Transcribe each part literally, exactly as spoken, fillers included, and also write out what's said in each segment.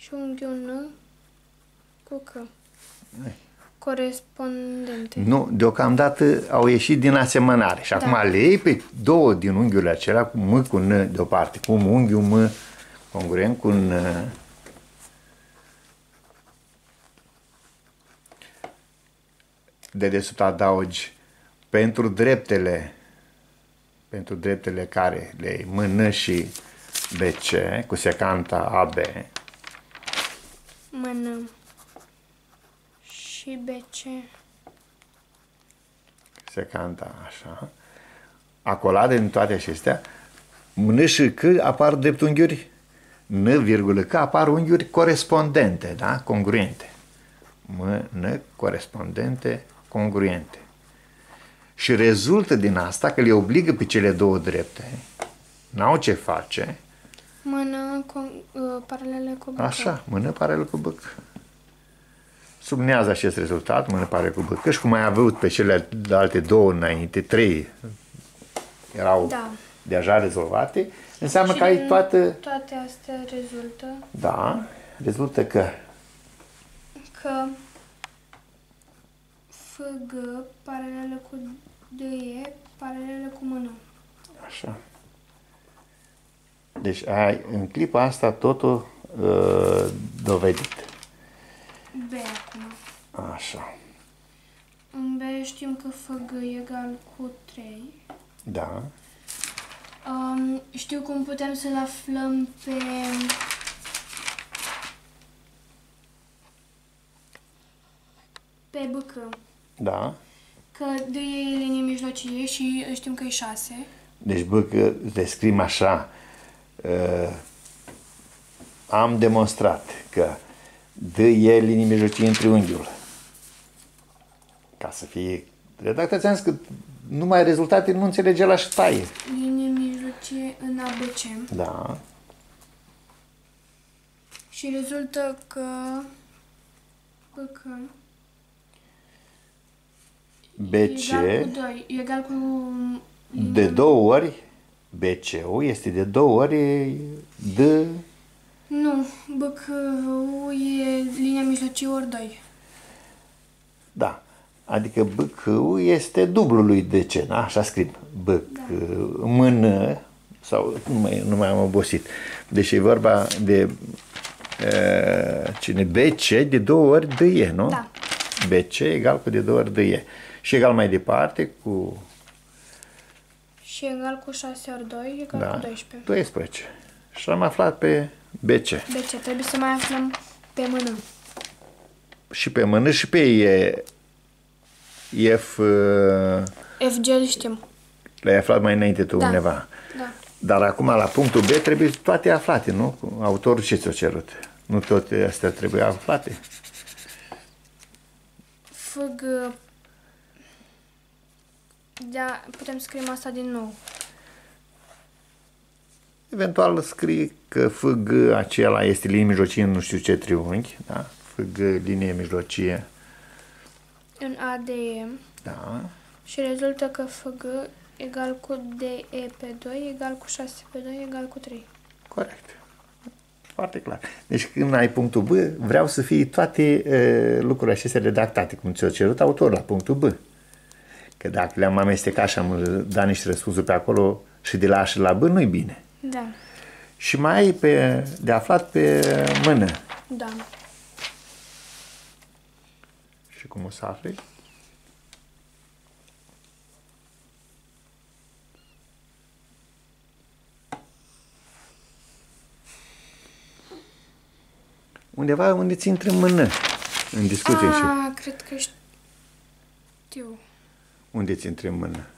și unghiul N cu C. Corespondente. Nu, deocamdată au ieșit din asemănare. Și acum Da. le iei pe două din unghiurile acelea, cu M cu N deoparte, cu unghiul M congruent cu N. De desubt adaugi pentru dreptele, pentru dreptele care le iei M, N și B C, cu secanta A B. Mână și B C. Secanta, așa. Acolade în toate acestea, N și C apar dreptunghiuri, N, virgulă, C apar unghiuri corespondente, da? Congruente. M, N, corespondente, congruente. Și rezultă din asta că le obligă pe cele două drepte, n-au ce face, Mână con- uh, paralele cu B C. așa, mână paralel cu B C. Subnează acest rezultat, mână paralel cu B C, și cum ai avut pe cele alte două înainte, trei erau Da. deja rezolvate, înseamnă Și că ai din toată, toate astea rezultă da, rezultă că că F G paralele cu D E paralele cu mână. așa. Deci ai în clipa asta totul uh, dovedit. B acum. Așa. În B știm că F G e egal cu trei. Da. Um, știu cum putem să-l aflăm pe pe B C. Da. Că D E e linie mijlocie și știm că e șase. Deci, bă, că descrim așa, uh, am demonstrat că D e linie mijlocie în triunghiul. Ca să fie redactat, ți-am zis că numai rezultate nu înțelege la și taie. Linie mijlocie în A B C. Da. Și rezultă că B C B C, egal cu doi, egal cu de două ori, B C-ul este de două ori D, nu, B C e linia mijlocie ori doi. da. Adică B C-ul este dublul lui D C, da? Așa scrie. B C, mână, sau nu mai, nu mai am obosit. Deci e vorba de uh, cine? B C de două ori D E, nu? Da. B C egal cu de două ori D E. Și egal mai departe cu, Și egal cu șase ori doi, egal da, cu doisprezece. doisprezece. Și am aflat pe B C. B C, trebuie să mai aflăm pe mână. Și pe mână și pe E. F, uh, F G îl știm. le-ai aflat mai înainte tu Da. undeva. Da. Dar acum la punctul B trebuie toate aflate, nu? Autorul ce ți-a cerut? Nu toate astea trebuie aflate. F G. Da, putem scrie asta din nou. Eventual scrii că F G acela este linie mijlocie în nu știu ce triunghi, da? F G linie mijlocie, În A D E. da? Și rezultă că F G egal cu D E pe doi egal cu șase pe doi egal cu trei. Corect. Foarte clar. Deci când ai punctul B, vreau să fie toate uh, lucrurile acestea redactate, cum ți-a cerut autorul la punctul B. Că dacă le-am amestecat și am dat niște răspunsuri pe acolo și de la A și la B, nu-i bine. Da. Și mai ai pe, de aflat pe mână. Da. Și cum o să afli? Undeva unde ți intră în mână în discuție. Și Ah, cred că știu. unde ți intră în mână?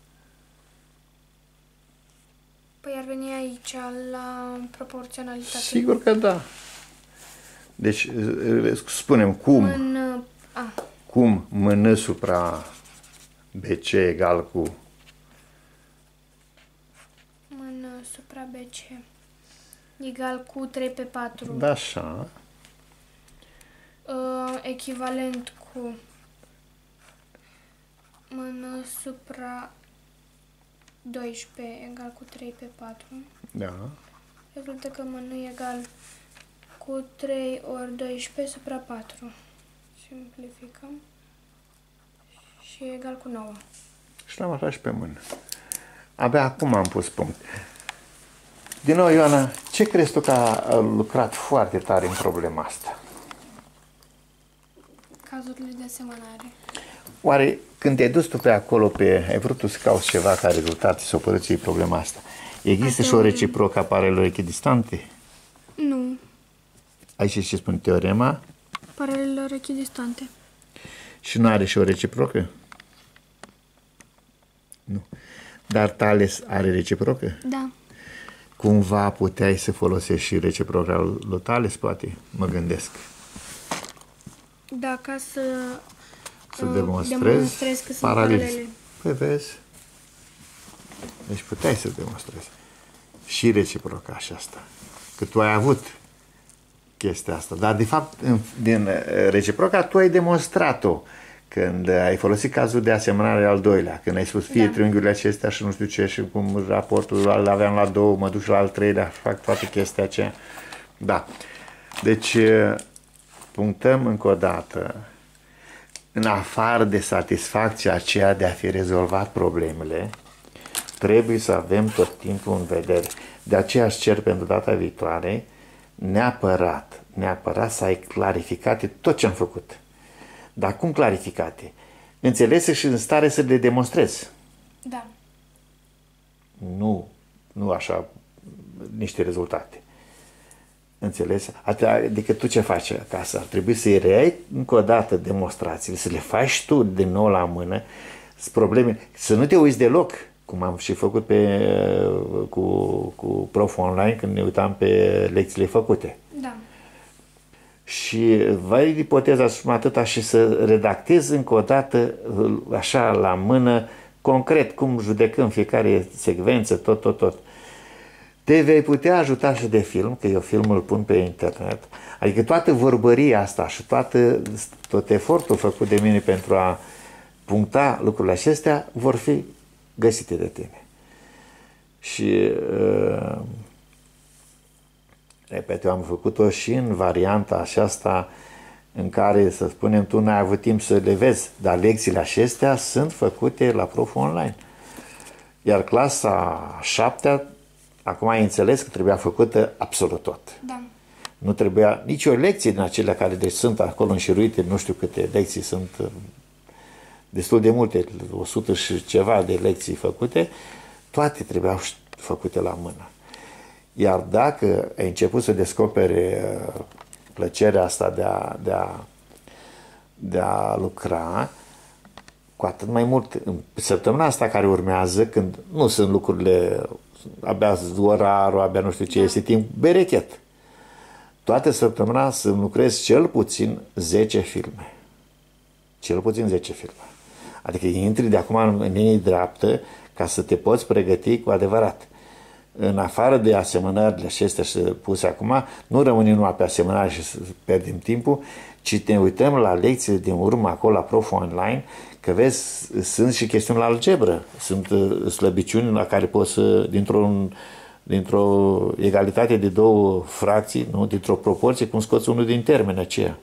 Păi ar veni aici la proporționalitate. Sigur că da. Deci spunem cum, În A. cum mână supra B C egal cu Mână supra B C egal cu trei pe patru. da, așa. Uh, echivalent cu mână supra doisprezece egal cu trei pe patru. Da. Rezultă că mână egal cu trei ori doisprezece supra patru. Simplificăm. Și e egal cu nouă. Și l-am aflat și pe mână. Abia acum am pus punct. Din nou, Ioana, ce crezi tu că a lucrat foarte tare în problema asta? Cazurile de asemănare. Oare când te-ai dus tu pe acolo, pe, ai vrut tu să cauți ceva ca rezultat și să opărăți problema asta, există Atunci... și o reciprocă a paralelelor echidistante? Nu. Aici ce spune teorema? Paralelelor echidistante. Și nu are și o reciprocă? Nu. Dar Tales are reciprocă? Da. Cumva puteai să folosești și reciproca lui Tales, poate? Mă gândesc. Da, ca să, Să uh, demonstrezi, demonstrez că sunt paralele. Păi vezi? Deci puteai să demonstrezi. Și reciproca și asta. Că tu ai avut chestia asta. Dar de fapt, în, din reciproca, tu ai demonstrat-o când ai folosit cazul de asemănare al doilea, când ai spus fie da. triunghiurile acestea și nu știu ce, și cum raportul îl aveam la două, mă duc și la al treilea, fac toată chestia aceea. Da. Deci, punctăm încă o dată, în afară de satisfacția aceea de a fi rezolvat problemele, trebuie să avem tot timpul în vedere. De aceea își cer pentru data viitoare, neapărat, neapărat să ai clarificate tot ce am făcut. Dar cum clarificate? Înțelese și în stare să le demonstrezi. Da. Nu, nu așa niște rezultate. Înțelegi? Adică tu ce faci acasă? Ar trebui să-i reiei încă o dată demonstrațiile, să le faci tu din nou la mână, probleme, să nu te uiți deloc, cum am și făcut pe, cu, cu Prof Online când ne uitam pe lecțiile făcute. Da. Și vai ipoteza și atâta și să redactezi încă o dată așa la mână, concret, cum judecăm fiecare secvență, tot, tot, tot. Te vei putea ajuta și de film, că eu filmul îl pun pe internet, adică toată vorbăria asta și toată, tot efortul făcut de mine pentru a puncta lucrurile acestea vor fi găsite de tine. Și uh, repet, eu am făcut-o și în varianta aceasta în care, să spunem, tu n-ai avut timp să le vezi, dar lecțiile acestea sunt făcute la Prof Online. Iar clasa șaptea, acum ai înțeles că trebuia făcută absolut tot. Da. Nu trebuia nici o lecție din acelea care deci sunt acolo înșiruite, nu știu câte lecții sunt, destul de multe, o sută și ceva de lecții făcute, toate trebuiau făcute la mână. Iar dacă ai început să descoperi plăcerea asta de a, de a, de a lucra, cu atât mai mult în săptămâna asta care urmează, când nu sunt lucrurile, abia orarul, abia nu știu ce, da. Este timp berechet. Toată săptămâna să lucrezi cel puțin zece filme. Cel puțin zece filme. Adică intri de acum în linie dreaptă ca să te poți pregăti cu adevărat. În afară de asemănările acestea și puse acum, nu rămânem numai pe asemănare și să pierdem timpul, ci ne uităm la lecțiile din urmă acolo la Prof Online, că vezi, sunt și chestiuni la algebră, sunt slăbiciuni la care poți să, dintr-o dintr-o egalitate de două fracții, nu? Dintr-o proporție, cum scoți unul din termeni aceea.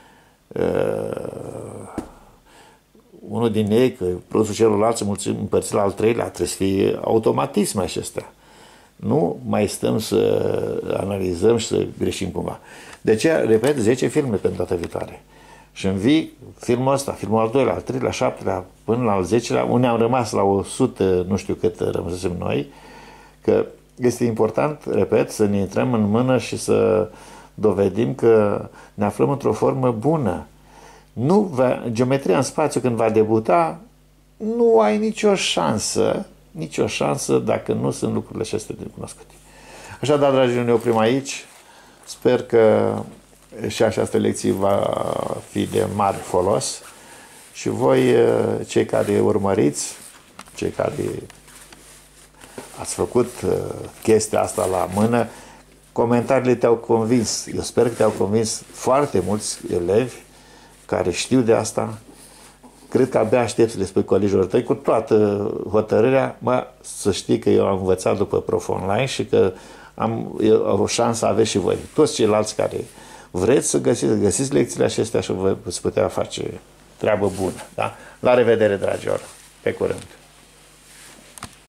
Uh, unul din ei, că produsul celălalt se împărțit la al treilea, trebuie să fie automatisme acestea. Nu mai stăm să analizăm și să greșim cumva. De aceea, repet, zece filme pentru data viitoare. Și învii filmul ăsta, filmul al doilea, al treilea, al șaptelea, până la al zecelea, unde am rămas la o sută, nu știu cât rămăsesem noi, că este important, repet, să ne intrăm în mână și să dovedim că ne aflăm într-o formă bună. Nu va, geometria în spațiu, când va debuta, nu ai nicio șansă, nicio șansă dacă nu sunt lucrurile acestea de cunoscute. Așadar, dragii, ne oprim aici. Sper că și această lecție va fi de mare folos și voi, cei care urmăriți, cei care ați făcut chestia asta la mână, comentariile te-au convins. Eu sper că te-au convins foarte mulți elevi care știu de asta. Cred că abia aștept să le spui colegilor tăi cu toată hotărârea, mă, să știi că eu am învățat după Prof Online și că am o șansă aveți și voi. Toți ceilalți care vreți să găsiți, găsiți lecțiile acestea și vă, veți putea face treabă bună. Da? La revedere, dragilor! Pe curând!